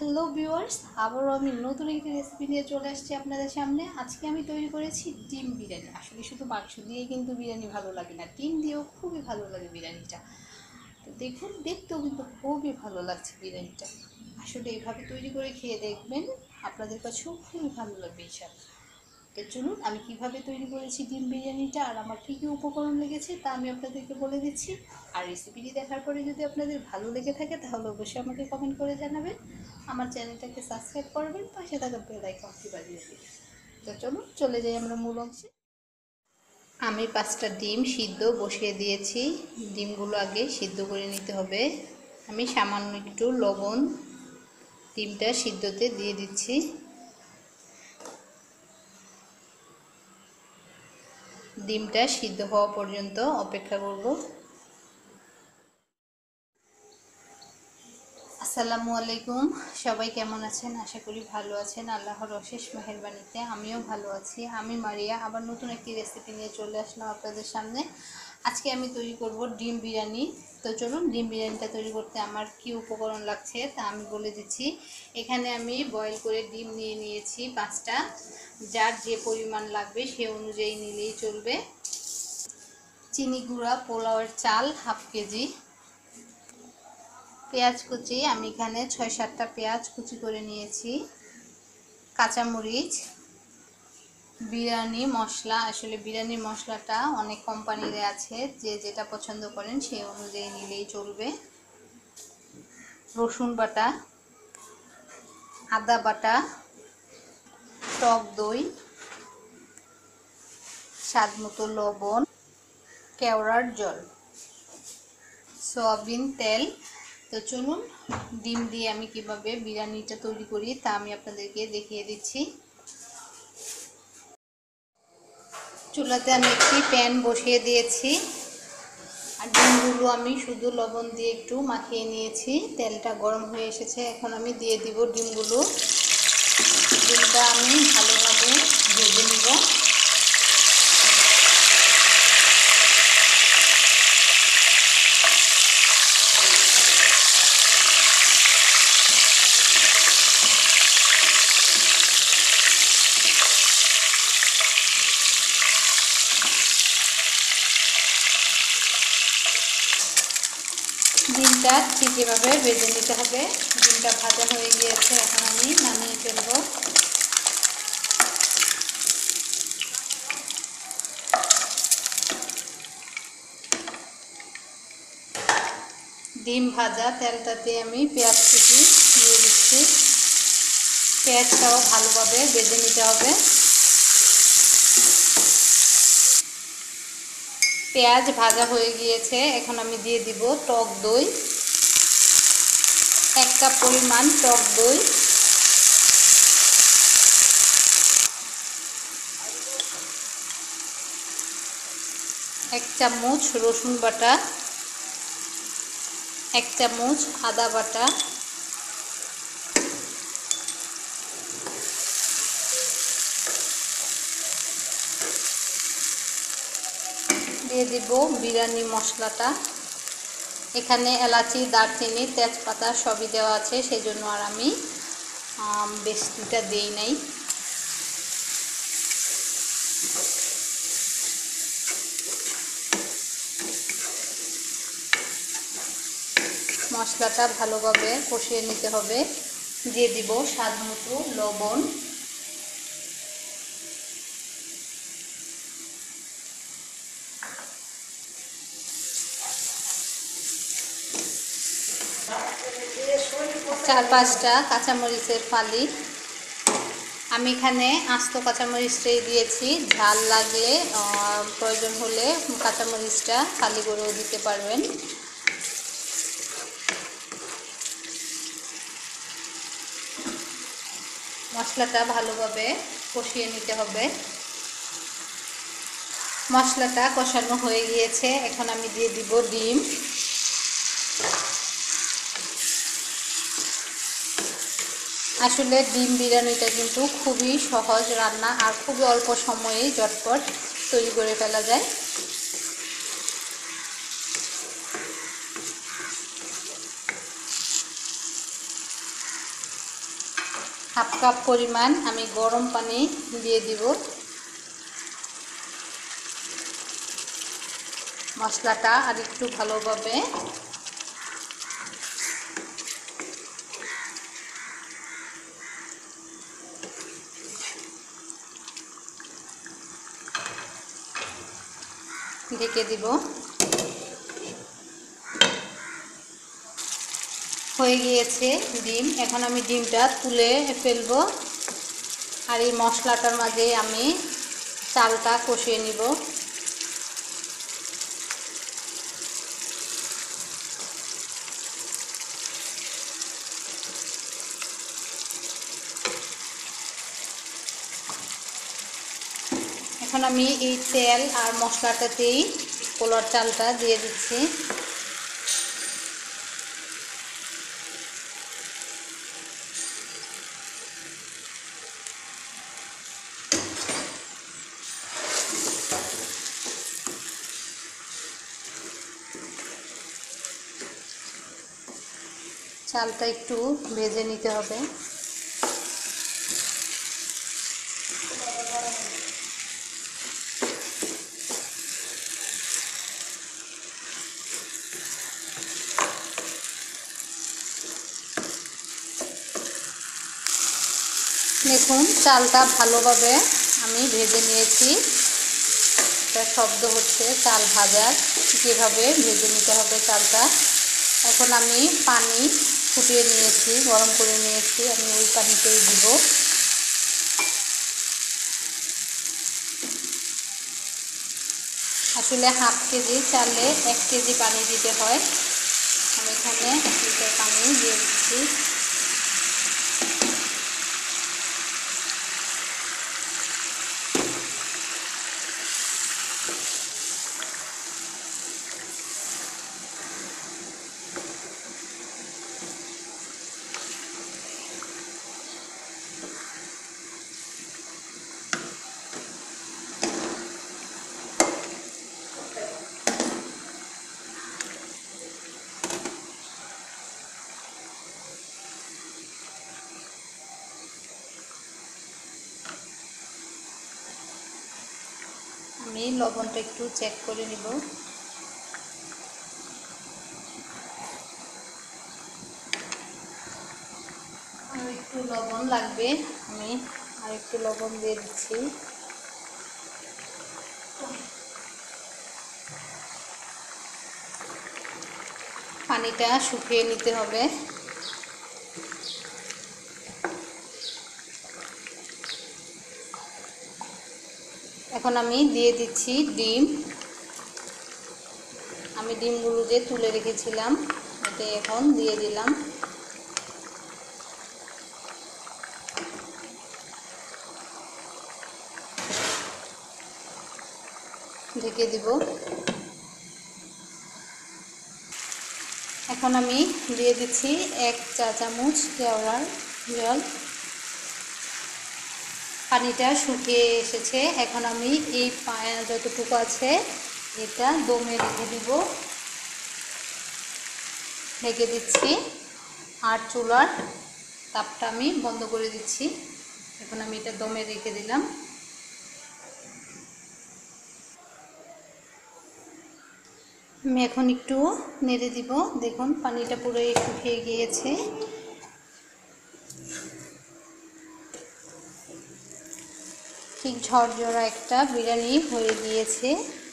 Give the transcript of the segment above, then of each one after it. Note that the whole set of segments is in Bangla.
হ্যালো ভিউয়ার্স, আবারও আমি নতুন একটি রেসিপি নিয়ে চলে আসছি আপনাদের সামনে। আজকে আমি তৈরি করেছি ডিম বিরিয়ানি। আসলে শুধু মাংস দিয়ে কিন্তু বিরিয়ানি ভালো লাগে না, ডিম দিয়েও খুবই ভালো লাগে বিরিয়ানিটা। তো দেখুন, দেখতেও কিন্তু খুবই ভালো লাগছে বিরিয়ানিটা। আসলে এইভাবে তৈরি করে খেয়ে দেখবেন, আপনাদের কাছেও খুবই ভালো লাগবে ইনশাআল্লাহ। তো চলুন, আমি কিভাবে তৈরি করেছি ডিম বিরিয়ানিটা আর আমার কী কী উপকরণ লেগেছে তা আমি আপনাদেরকে বলে দিচ্ছি। আর রেসিপিটি দেখার পরে যদি আপনাদের ভালো লেগে থাকে তাহলে অবশ্যই আমাকে কমেন্ট করে জানাবেন। আমার চ্যানেলটাকে সাবস্ক্রাইব করবেন, পাশে থাকা বেল আইকনটি বাজিয়ে দিন। তো চলুন চলে যাই আমরা মূল অংশে। আমি 5টা ডিম সিদ্ধ বসিয়ে দিয়েছি। ডিমগুলো আগে সিদ্ধ করে নিতে হবে। আমি সামান্য একটু লবণ ডিমটা সিদ্ধতে দিয়ে দিচ্ছি। ডিমটা সিদ্ধ হওয়া পর্যন্ত অপেক্ষা করব। আসসালামু আলাইকুম, সবাই কেমন আছেন? আশা করি ভালো আছেন। আল্লাহর অশেষ মেহেরবানিতে আমিও ভালো আছি। আমি মারিয়া আবার নতুন একটি রেসিপি নিয়ে চলে আসলাম আপনাদের সামনে। আজকে আমি তৈরি করব ডিম বিরিয়ানি। তো চলুন, ডিম বিরিয়ানিটা তৈরি করতে আমার কি উপকরণ লাগছে তা আমি বলে দিচ্ছি। এখানে আমি বয়েল করে ডিম নিয়ে নিয়েছি 5টা। যার যে পরিমাণ লাগবে সে অনুযায়ী নিলেই চলবে। চিনি গুঁড়া পোলাওয়ের চাল হাফ কেজি। পেঁয়াজ কুচি, আমি এখানে 6-7টা পেঁয়াজ কুচি করে নিয়েছি। কাঁচামরিচ, বিরিয়ানি মশলা। আসলে বিরিয়ানি মশলাটা অনেক কোম্পানির আছে, যে যেটা পছন্দ করেন সেই অনুযায়ী নিলেই চলবে। রসুন বাটা, আদা বাটা, টক দই, স্বাদ মতো লবণ, কেওড়ার জল, সয়াবিন তেল। তো চলুন, ডিম দিয়ে আমি কিভাবে বিরিয়ানিটা তৈরি করি তা আমি আপনাদেরকে দেখিয়ে দিচ্ছি। চুলাতে আমি একটি প্যান বসিয়ে দিয়েছি আর ডিমগুলো আমি শুধু লবণ দিয়ে একটু মাখিয়ে নিয়েছি। তেলটা গরম হয়ে এসেছে, এখন আমি দিয়ে দিব ডিমগুলো। ডিমটা আমি ভালোভাবে ভেজে নিব। ডিমটা ঠিক এভাবে ভেজে নিতে হবে। ডিমটা ভাজা হয়ে গিয়েছে, এখন আমি নামিয়ে ফেলব। ডিম ভাজা তেলটাতে আমি পেঁয়াজ কুচি দিয়ে দিচ্ছি। পেঁয়াজটাও ভালোভাবে ভেজে নিতে হবে। পেঁয়াজ ভাজা হয়ে গিয়েছে, এখন আমি দিয়ে দিব টক দই। 1 কাপ পরিমাণ টক দই, 1 চামচ রসুন বাটা, 1 চামচ আদা বাটা, দিয়ে দিব বিরিয়ানি মশলাটা। এখানে এলাচি, দারচিনি, তেজপাতা সবই দেওয়া আছে, সেই জন্য আর আমি বেশিটা দেই নাই। মশলাটা ভালোভাবে কষিয়ে নিতে হবে। দিয়ে দিব স্বাদ মতো লবণ, চার 5টা কাঁচামরিচের ফালি। আমি এখানে আস্ত কাঁচামরিচটাই দিয়েছি। ঝাল লাগলে প্রয়োজন হলে কাঁচামরিচটা ফালি করেও দিতে পারবেন। মশলাটা ভালোভাবে কষিয়ে নিতে হবে। মশলাটা কষানো হয়ে গিয়েছে, এখন আমি দিয়ে দিব ডিম। আসলে ডিম বিরিয়ানিটা কিন্তু খুবই সহজ রান্না আর খুবই অল্প সময়েই ঝটপট তৈরি করে ফেলা যায়। হাফ কাপ পরিমাণ আমি গরম পানি দিয়ে দিব। মশলাটা আর একটু ভালোভাবে ঢেকে দিব। হয়ে গিয়েছে ডিম। এখন আমি ডিমটা তুলে ফেলবো। আর এই মশলাটার মাঝে আমি চালটা কষিয়ে নিব। এখন আমি এই তেল আর মশলাটাতেই পোলার চালটা দিয়ে দিচ্ছি। চালটা একটু ভেজে নিতে হবে। দেখুন চালটা ভালোভাবে আমি ভেজে নিয়েছি। একটা শব্দ হচ্ছে চাল ভাজার, যেভাবে ভেজে নিতে হবে চালটা। এখন আমি পানি ফুটিয়ে নিয়েছি, গরম করে নিয়েছি, আমি ওই পানিতেই দিব। আসলে হাফ কেজি চালে 1 কেজি পানি দিতে হয়। আমি এখানে 1 লিটার পানি দিয়ে দিচ্ছি। আমি লবণটা একটু চেক করে নিব। আর একটু লবণ লাগবে, আমি আর একটু লবণ দিয়ে দিচ্ছি। পানিটা শুকিয়ে নিতে হবে। এখন আমি দিয়ে দিচ্ছি ডিম। আমি ডিমগুলো যে তুলে রেখেছিলাম এটা এখন দিয়ে দিলাম। ঢেকে দিব। এখন আমি দিয়ে দিচ্ছি 1 চা চামচ কেওড়ার জল। পানিটা শুকিয়ে এসেছে। এখন আমি এই যতটুকু আছে এটা দমে রেখে দিব। ঢেকে দিচ্ছি আর চুলার তাপটা আমি বন্ধ করে দিচ্ছি। এখন আমি এটা দমে রেখে দিলাম। আমি এখন একটু নেড়ে দিব। দেখুন পানিটা পুরো শুকিয়ে গিয়েছে। ঠিক ঝরঝরা একটা বিরিয়ানি হয়ে গিয়েছে।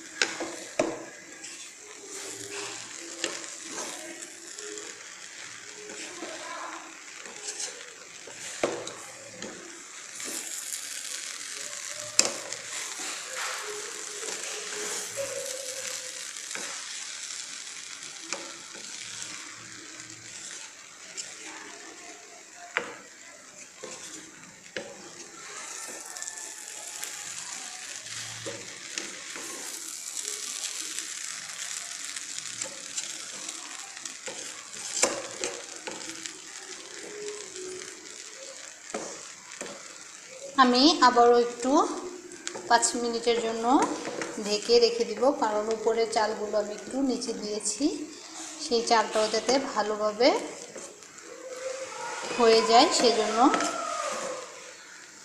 আমি আবারও একটু 5 মিনিটের জন্য ঢেকে রেখে দিব, কারণ উপরে চালগুলো আমি একটু নিচে দিয়েছি, সেই চালটাও যাতে ভালোভাবে হয়ে যায় সেজন্য।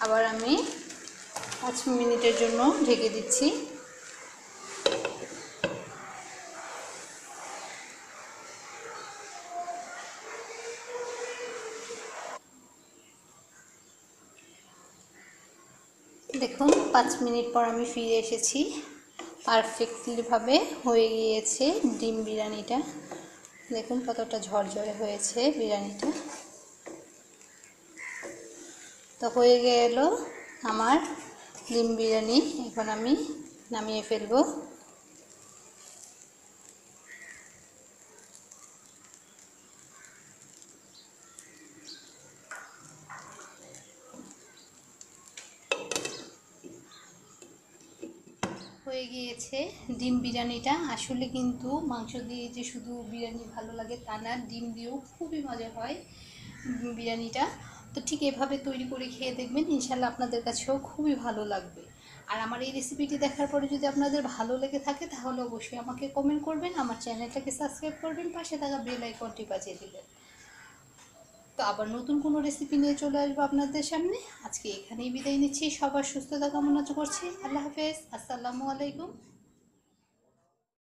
আবার আমি 5 মিনিটের জন্য ঢেকে দিচ্ছি। দেখুন 5 মিনিট পর আমি ফিরে এসেছি। পারফেক্টলিভাবে হয়ে গিয়েছে ডিম বিরিয়ানিটা। দেখুন কতটা ঝরঝরে হয়েছে বিরিয়ানিটা। তো হয়ে গেল আমার ডিম বিরিয়ানি। এখন আমি নামিয়ে ফেলবো। হয়ে গিয়েছে ডিম বিরিয়ানিটা। আসলে কিন্তু মাংস দিয়ে যে শুধু বিরিয়ানি ভালো লাগে তা না, ডিম দিয়েও খুবই মজা হয় বিরিয়ানিটা। তো ঠিক এভাবে তৈরি করে খেয়ে দেখবেন, ইনশাল্লাহ আপনাদের কাছেও খুবই ভালো লাগবে। আর আমার এই রেসিপিটি দেখার পরে যদি আপনাদের ভালো লেগে থাকে তাহলে অবশ্যই আমাকে কমেন্ট করবেন, আমার চ্যানেলটাকে সাবস্ক্রাইব করবেন, পাশে থাকা বেল আইকনটি বাজিয়ে দেবেন। তো আবার নতুন কোনো রেসিপি নিয়ে চলে আসবো আপনাদের সামনে। আজকে এখানেই বিদায় নিচ্ছি। সবার সুস্থতা কামনা করছি। আল্লাহ হাফেজ, আসসালামু আলাইকুম।